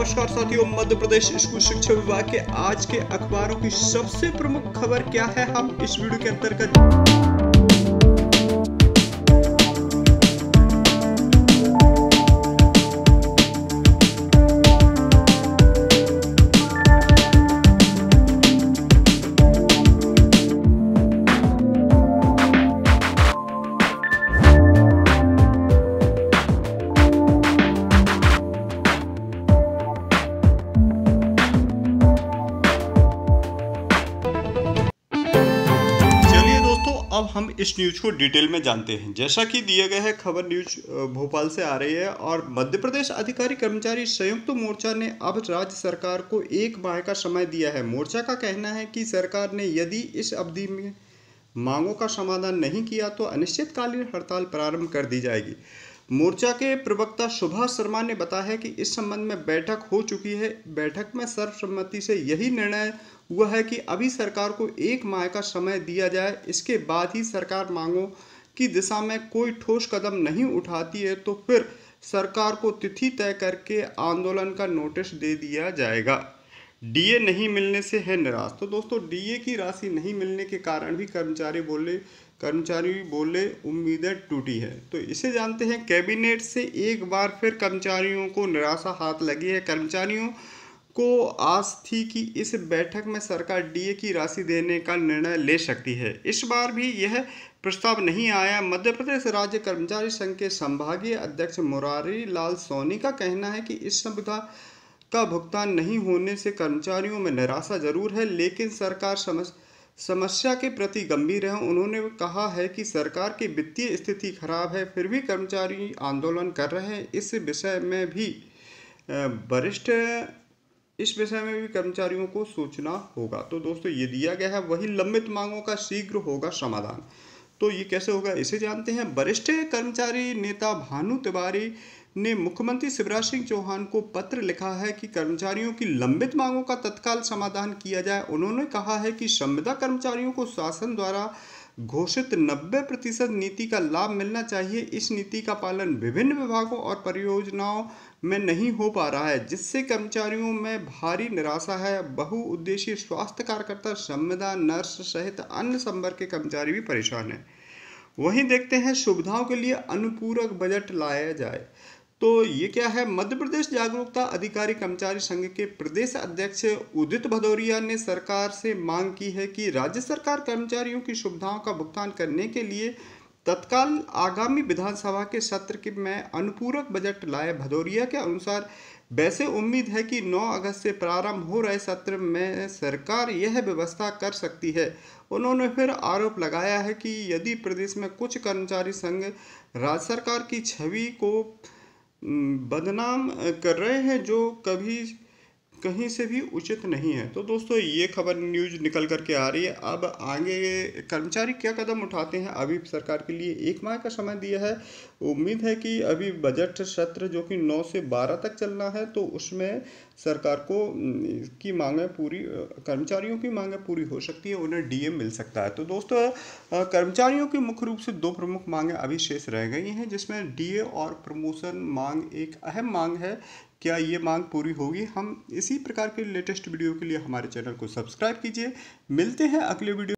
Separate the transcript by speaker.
Speaker 1: नमस्कार साथियों, मध्य प्रदेश स्कूल शिक्षा विभाग के आज के अखबारों की सबसे प्रमुख खबर क्या है, हम इस वीडियो के अंतर्गत अब हम इस न्यूज को डिटेल में जानते हैं। जैसा कि दिया गया है, खबर न्यूज भोपाल से आ रही है और मध्य प्रदेश अधिकारी कर्मचारी संयुक्त मोर्चा ने अब राज्य सरकार को 1 माह का समय दिया है। मोर्चा का कहना है कि सरकार ने यदि इस अवधि में मांगों का समाधान नहीं किया तो अनिश्चितकालीन हड़ताल प्रारंभ कर दी जाएगी। मोर्चा के प्रवक्ता सुभाष शर्मा ने बताया है कि इस संबंध में बैठक हो चुकी है। बैठक में सर्वसम्मति से यही निर्णय हुआ है कि अभी सरकार को 1 माह का समय दिया जाए। इसके बाद ही सरकार मांगों की दिशा में कोई ठोस कदम नहीं उठाती है तो फिर सरकार को तिथि तय करके आंदोलन का नोटिस दे दिया जाएगा। डीए नहीं मिलने से है निराश। तो दोस्तों, डीए की राशि नहीं मिलने के कारण भी कर्मचारी बोले उम्मीदें टूटी है। तो इसे जानते हैं, कैबिनेट से एक बार फिर कर्मचारियों को निराशा हाथ लगी है। कर्मचारियों को आस थी कि इस बैठक में सरकार डीए की राशि देने का निर्णय ले सकती है। इस बार भी यह प्रस्ताव नहीं आया। मध्य प्रदेश राज्य कर्मचारी संघ के संभागीय अध्यक्ष मुरारी लाल सोनी का कहना है कि इस सुविधा का भुगतान नहीं होने से कर्मचारियों में निराशा जरूर है, लेकिन सरकार समस्या के प्रति गंभीर है। उन्होंने कहा है कि सरकार की वित्तीय स्थिति खराब है, फिर भी कर्मचारी आंदोलन कर रहे हैं। इस विषय में भी कर्मचारियों को सोचना होगा। तो दोस्तों, ये दिया गया है। वही लंबित मांगों का शीघ्र होगा समाधान। तो ये कैसे होगा, इसे जानते हैं। वरिष्ठ कर्मचारी नेता भानु तिवारी ने मुख्यमंत्री शिवराज सिंह चौहान को पत्र लिखा है कि कर्मचारियों की लंबित मांगों का तत्काल समाधान किया जाए। उन्होंने कहा है कि संविदा कर्मचारियों को शासन द्वारा घोषित 90% नीति का लाभ मिलना चाहिए। इस नीति का पालन विभिन्न विभागों और परियोजनाओं में नहीं हो पा रहा है, जिससे कर्मचारियों में भारी निराशा है। बहुउद्देशीय स्वास्थ्य कार्यकर्ता, संविदा, नर्स सहित अन्य संवर्ग के कर्मचारी भी परेशान हैं। वहीं देखते हैं, सुविधाओं के लिए अनुपूरक बजट लाया जाए। तो ये क्या है, मध्य प्रदेश जागरूकता अधिकारी कर्मचारी संघ के प्रदेश अध्यक्ष उदित भदौरिया ने सरकार से मांग की है कि राज्य सरकार कर्मचारियों की सुविधाओं का भुगतान करने के लिए तत्काल आगामी विधानसभा के सत्र में अनुपूरक बजट लाए। भदौरिया के अनुसार वैसे उम्मीद है कि 9 अगस्त से प्रारंभ हो रहे सत्र में सरकार यह व्यवस्था कर सकती है। उन्होंने फिर आरोप लगाया है कि यदि प्रदेश में कुछ कर्मचारी संघ राज्य सरकार की छवि को बदनाम कर रहे हैं, जो कहीं से भी उचित नहीं है। तो दोस्तों, ये खबर न्यूज निकल करके आ रही है। अब आगे कर्मचारी क्या कदम उठाते हैं। अभी सरकार के लिए 1 माह का समय दिया है। उम्मीद है कि अभी बजट सत्र जो कि 9 से 12 तक चलना है, तो उसमें सरकार को कर्मचारियों की मांगें पूरी हो सकती है, उन्हें डीए मिल सकता है। तो दोस्तों, कर्मचारियों की मुख्य रूप से 2 प्रमुख मांगें अभी शेष रह गई हैं, जिसमें डीए और प्रमोशन मांग एक अहम मांग है। क्या ये मांग पूरी होगी? हम इसी प्रकार के लेटेस्ट वीडियो के लिए हमारे चैनल को सब्सक्राइब कीजिए। मिलते हैं अगले वीडियो।